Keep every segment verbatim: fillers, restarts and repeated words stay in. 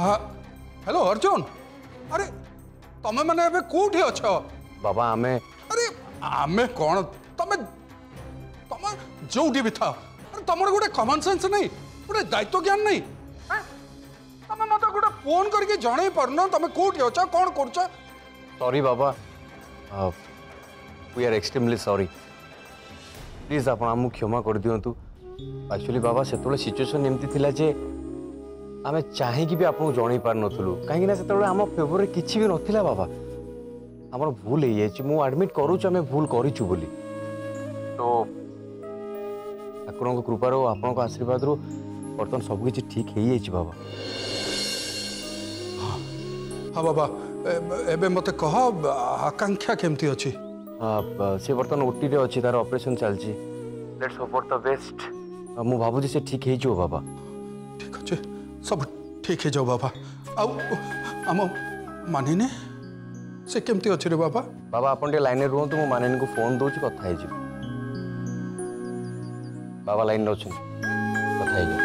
हाँ हेलो अर्जुन अरे तमें मैंने एबे कोठी अछ बाबा आमे अरे आमे कौन तमें तमें जोटी भी था अरे तमर गोटे कॉमन सेंस नहीं गोटे दायित्व ज्ञान नहीं तमें मत गोटे फोन करके जणे परनो तमें कोठी अछ कौन करछ सॉरी बाबा we are extremely sorry please आप आम क्षमा कर दिंतु एक्चुअली बाबा से सिचुएशन एमती थिला जे आम चाहिए भी आपको जन पार नुँ कहीं से आम फेवर किसी भी नाला बाबा आम भूल हो जाए आडमिट करुचु आम भूल करूँ बोली तो ठाकुर कृपार आपण आशीर्वाद रू बर्तमान सबकि ठीक हो जाए बाबा हाँ बाबा एबे मते कह आकांक्षा केमती अछि से बर्तमान ओटी रे अछि तार ऑपरेशन चलछि let's hope for the best मु भाबुजी से ठीक हो जाओ बाबा ठीक अछि सब ठीक है जाओ बाबा आउ आम मानिनी से केमती अछि रे बाबा बाबा अपन लाइन रुहतु मु मानिनी को फोन दउछि कथा हे जी बाबा लाइन रो छन कथा हे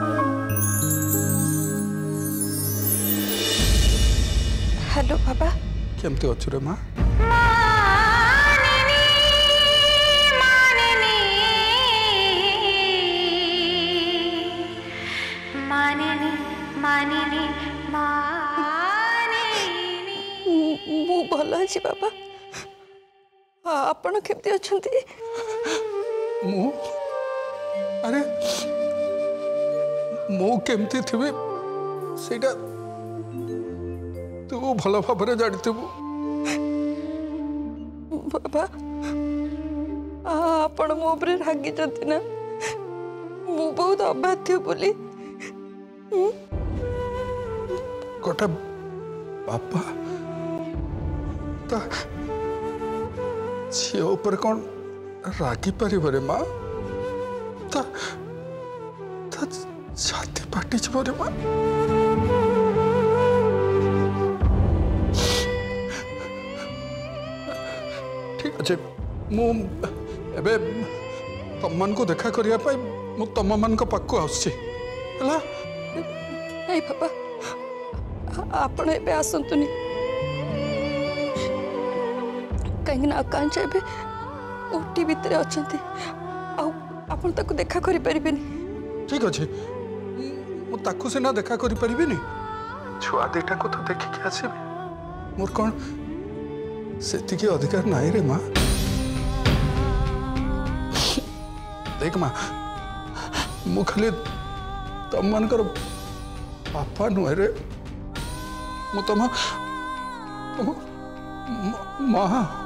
हेलो बाबा केमती अछि रे मां मु भल अछि बाबा आपण केमती अछंती मु अरे मु केमती थिबे सेटा तू भल भाबरे जानिथिबु बाबा आपण मो ऊपर रागी जंती ना मु बहुत अबाध्य बोली गोटे बापा झी ऊपर कौन रागी पारे माँ छाती पाटी रे माँ ठीक अच्छे मु एबे तम मान को देखा करिया पाई मु तम मान को पाखु आउछि हला नहीं बाबा आपण एबे आसंतुनी कहीं आकांक्षा एबे ओटी भितर अछंती आ आपण ताको देखा करि परिबेनी ठीक अछि मु ताको से ना देखा करि परिबेनी छुआ देटा को तो देखि के आसीबे मोर कोन सेति के अधिकार नाही रे मां देख मां मु खाली तम मानकर पापा नुहे रे मु तम मां